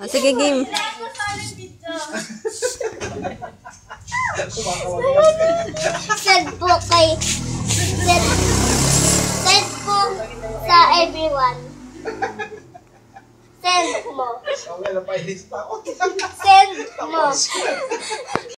Sige, game. Send po kay... Send po sa everyone. Send mo. Send mo.